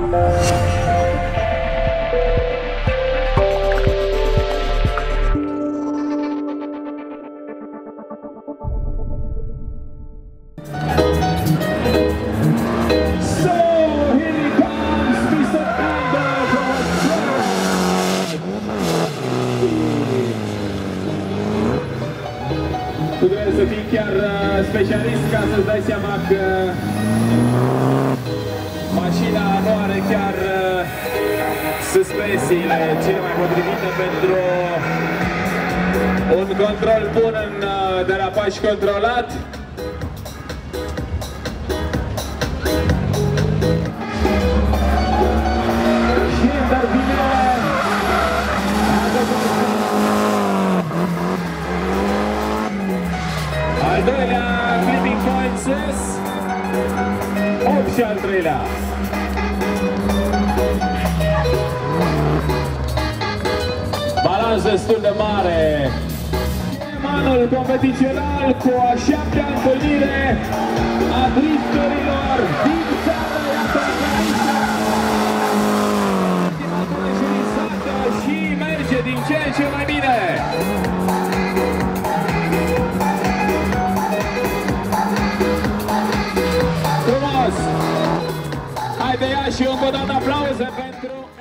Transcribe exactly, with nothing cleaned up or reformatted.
Tu trebuie să fii chiar specialist ca să-ți dai seama că mașina nu are chiar suspensiile cele mai potrivite pentru un control bun în derapaj controlat. Și intervine al doilea clipping point sus, opt și al treilea. Balans destul de mare. Anul competițional cu a șaptea întâlnire a drifterilor din țară, iată aici. Și merge din ce în ce mai bine. Frumos! Haide, ia și încă o dată aplauze pentru